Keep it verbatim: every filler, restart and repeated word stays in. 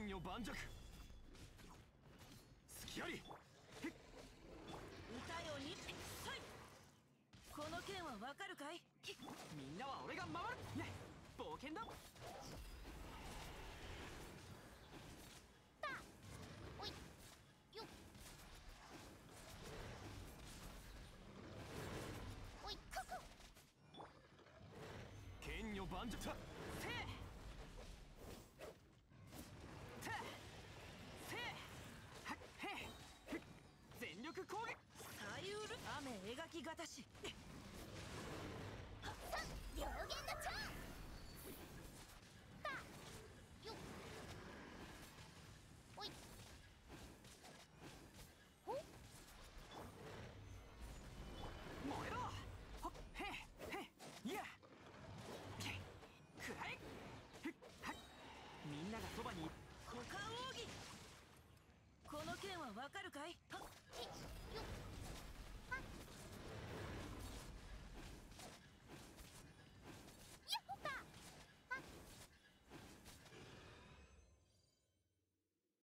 女盤石。隙あり。 歌よにさい。この剣はわかるかい？ みんなは俺が守る。ね、冒険だ。 たおいよっおいここ剣女盤石。せえてせえはっへっ全力攻撃。 サイウル雨描きがたし。 さ両弦の蝶。